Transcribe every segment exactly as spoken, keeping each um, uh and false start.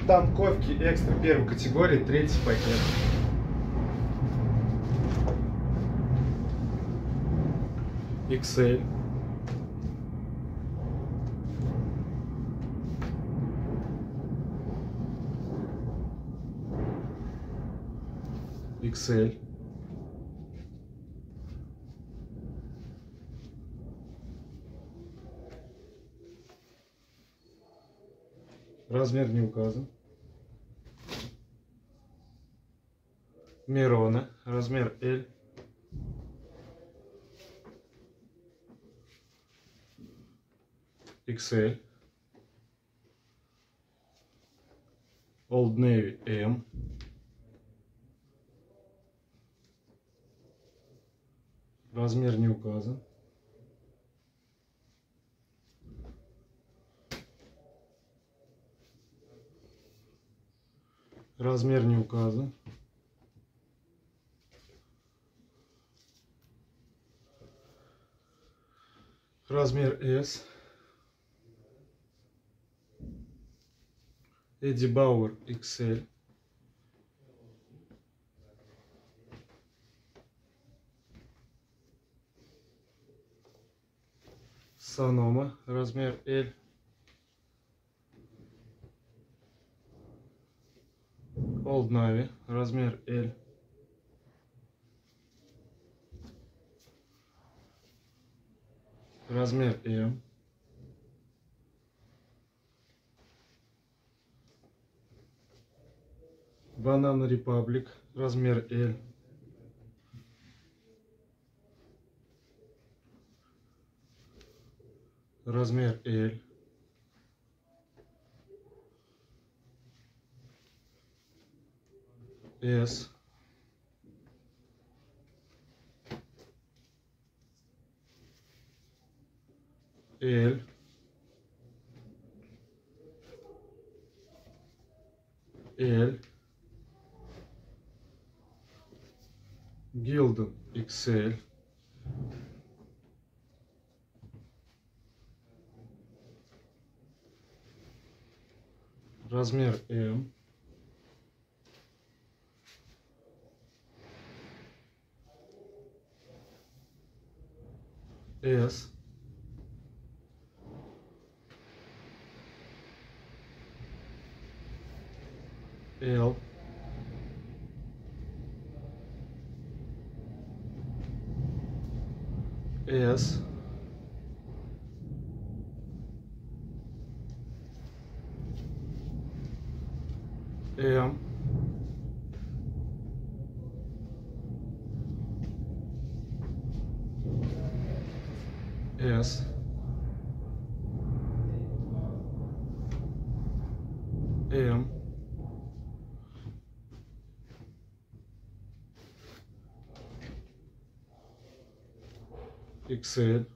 Танковки экстра первой категории, третий пакет. икс эль. икс эль. Размер не указан. Мирона, размер эль. икс эль. Old Navy эм. Размер не указан. Размер не указан. Размер эс. Эдди Бауэр икс эль. Санома, размер эль. Old Navy, размер эль. Размер эм. Banana Republic, размер эль. Размер эль. эс. эль. эль. Gildan икс эль. Размер эм. эс. эль. эс. эм. эс. эм. икс эль.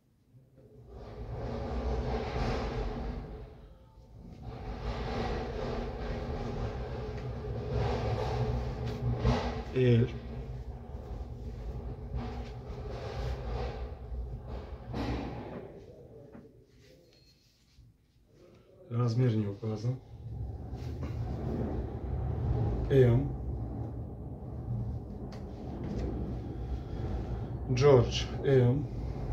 эль. Размер не указан. эм. Джордж эм.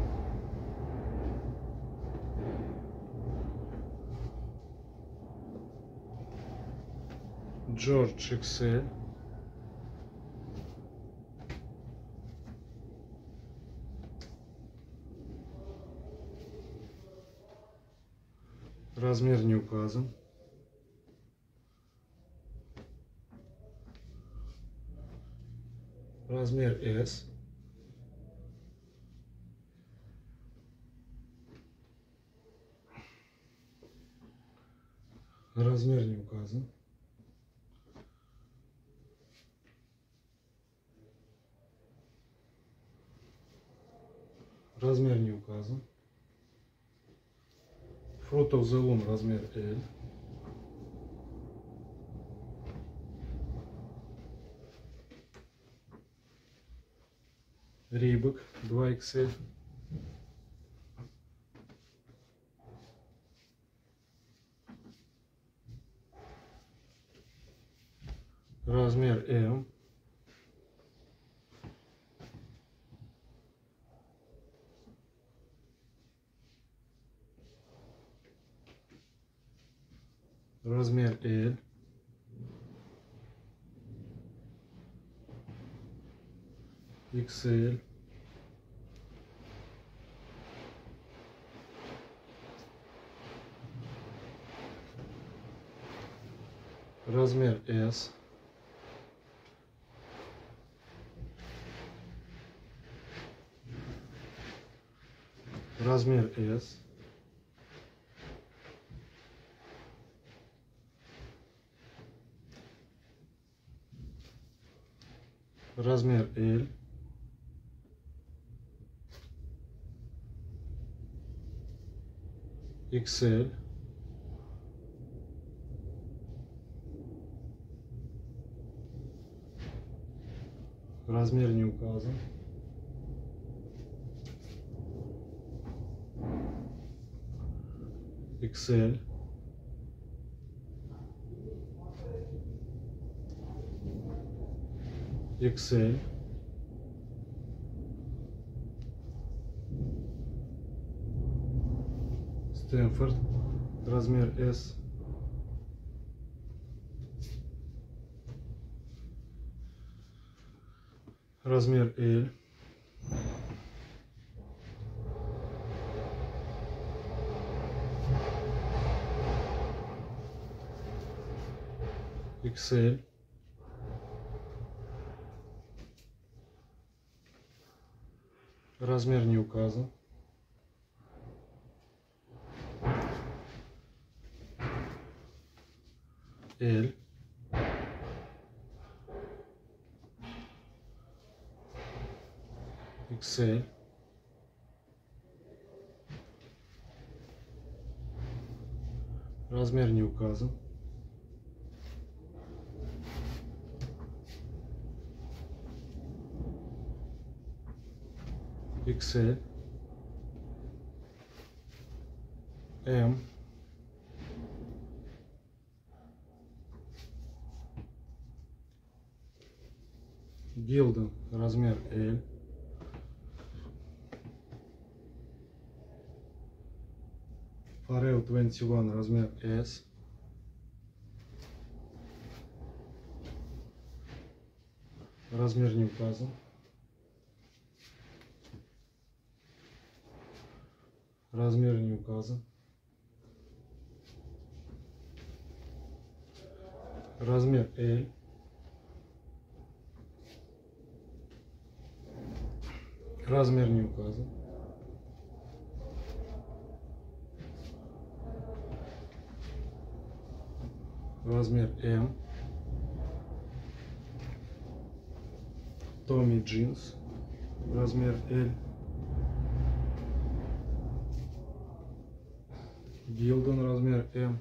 Джордж икс эль. Размер не указан. Размер эс. Размер не указан. Размер не указан. Fruit of the Loom, размер эль. Рибок два икс эль. размер М, размер L, икс эль, размер S, размер S, размер L, икс эль, размер не указан, икс эль, икс эль, Стэнфорд, размер S, размер L, икс эль, размер не указан, L, икс эль, размер не указан, икс эль, М, Гилден, размер L, Форел двадцать один, размер S, размер не указан, размер не указан, размер L, размер не указан, размер М, Томми Джинс, размер L, Гилден, размер М,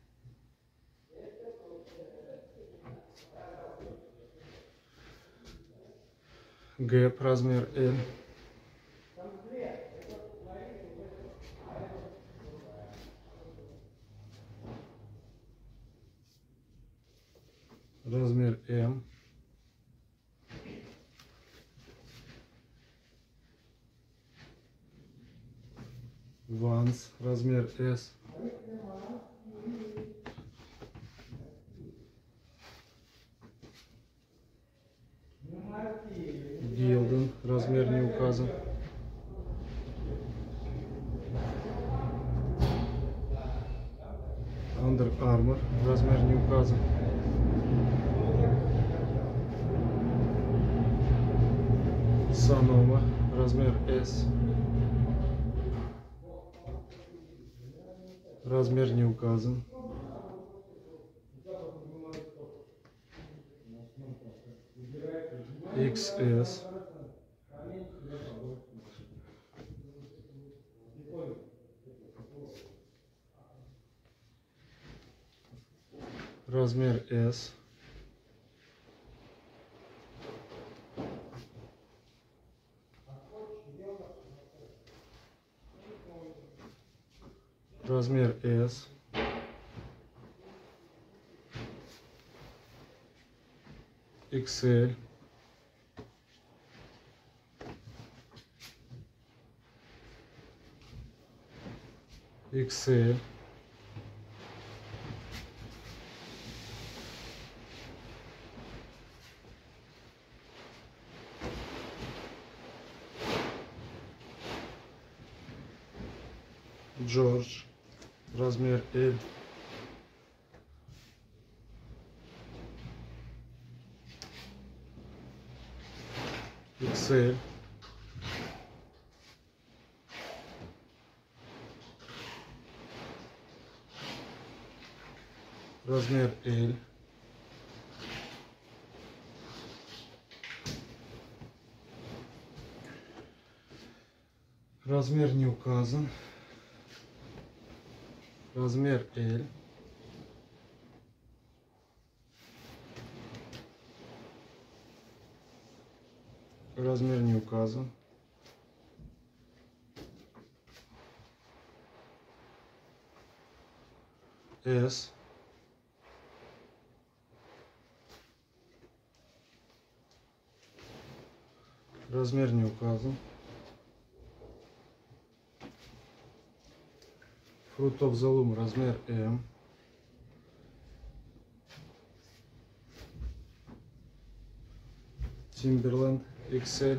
Гэп, размер L, размер М, Ванс, размер S, Гилден, размер не указан, Under Armour, размер не указан, Санома, размер S, размер не указан, икс эс, размер S, размер S, икс эль, икс эль, Джордж, размер эль, икс эль, размер эль, размер не указан, размер эль, размер не указан, эс, размер не указан, Fruit of the Loom, размер эм, Timberland икс эль,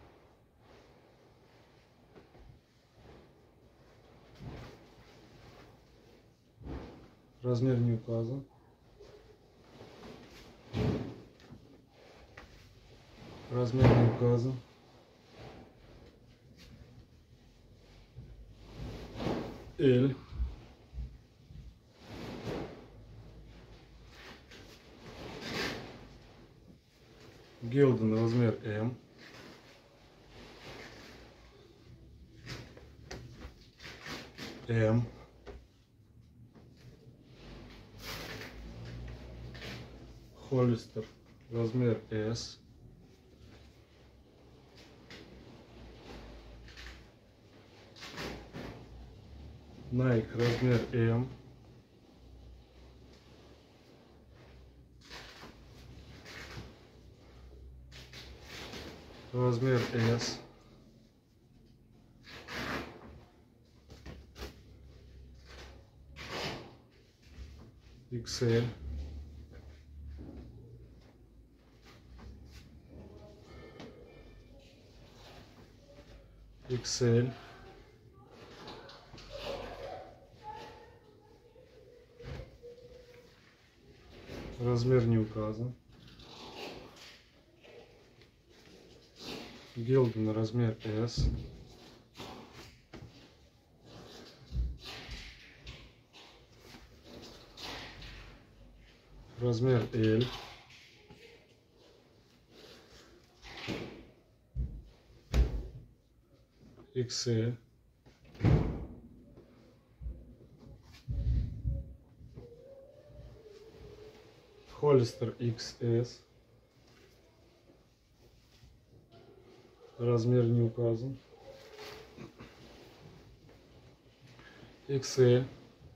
размер не указан, размер не указан, эль, Гилден, размер эм, М, Холлистер, размер эс, Nike, размер эм, размер эс, икс эль, икс эль, размер не указан, Гилден, размер эс, размер эль, икс эль, Холлистер икс эс, размер не указан, икс эль,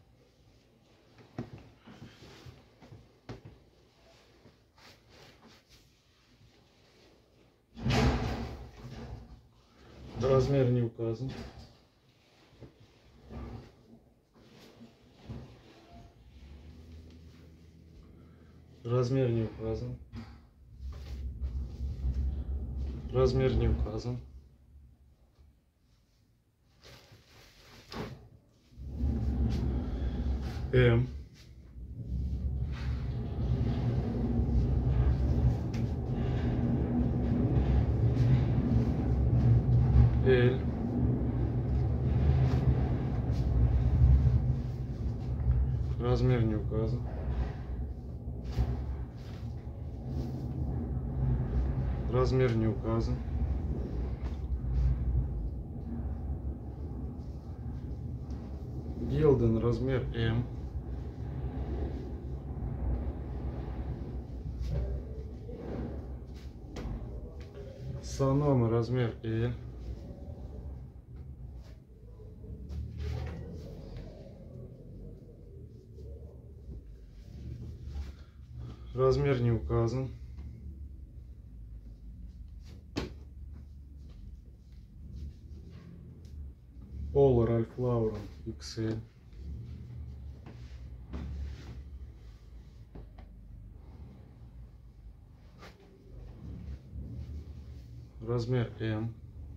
размер не указан, размер не указан, размер не указан, М, эль, размер не указан, размер не указан, Гилден, размер эм, Санома, размер эль, размер не указан, Рalph Lauren икс эль. Размер М.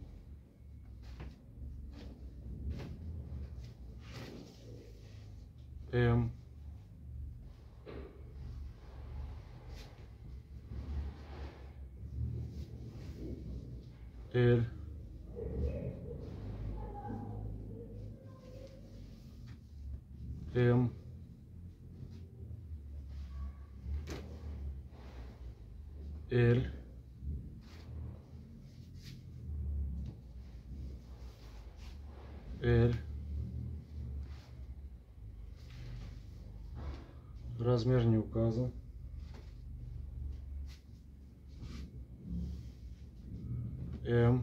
М. L. М. L. L. Размер не указан. М.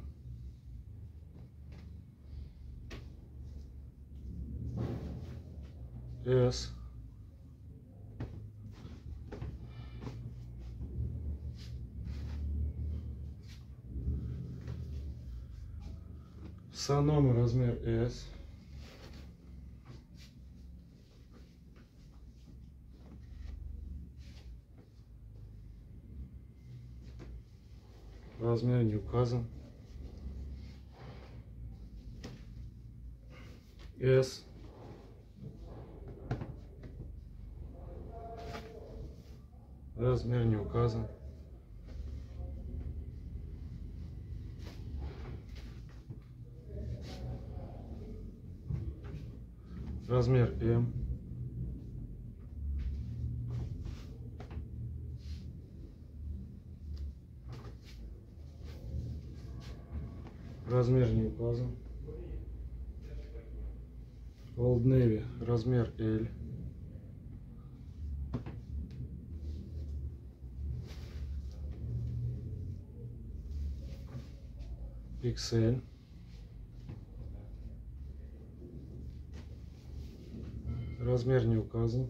С. Санома размер С. Размер не указан. С. Размер не указан. Размер М. Размер не указан. Old Navy размер L. икс эль. Размер не указан.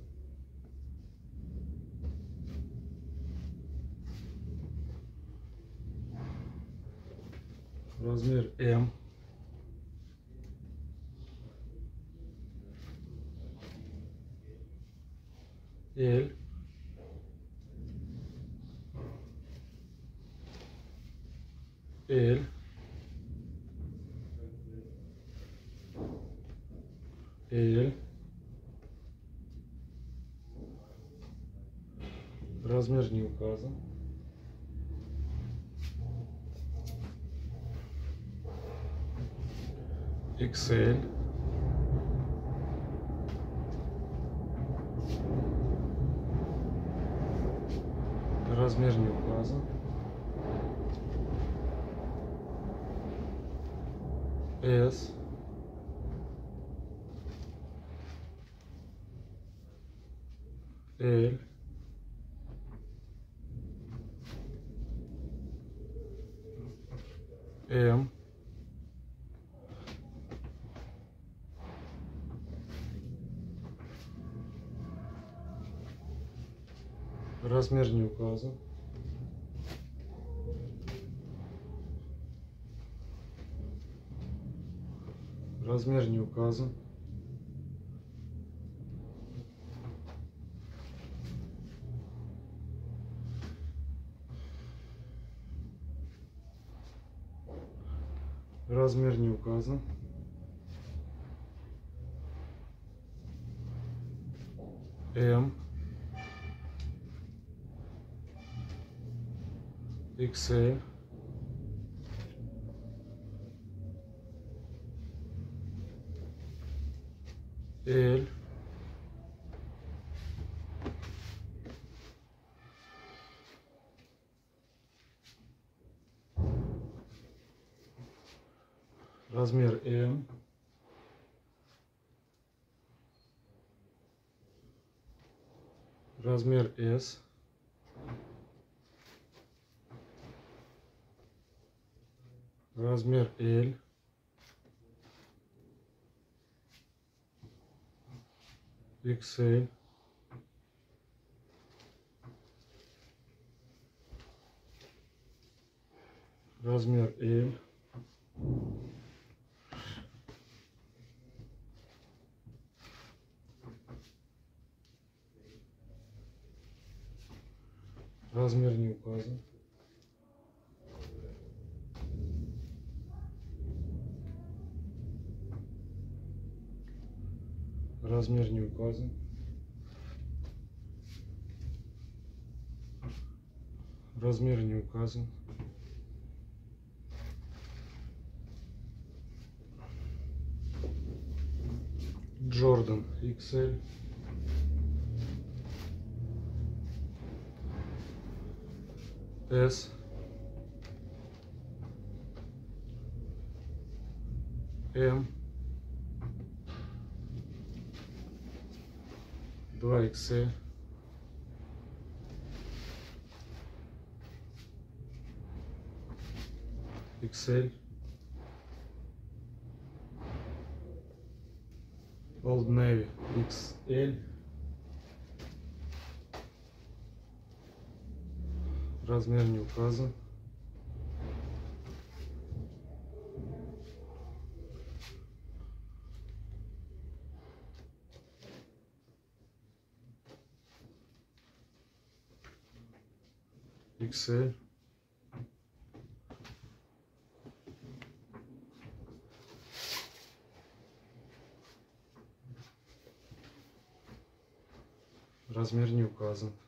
Размер М. L. L. L. Размер не указан. икс эль. Размер не указан. С. L. М. Размер не указан. Размер не указан. Размер не указан. М. икс эль. L. Размер М. Размер С. Размер L. икс эль. Размер L. Размер не указан. Размер не указан. Размер не указан. Джордан икс эль. S. М. два икс эль. икс эль. Old Navy икс эль. Размер не указан. икс эль. Размер не указан.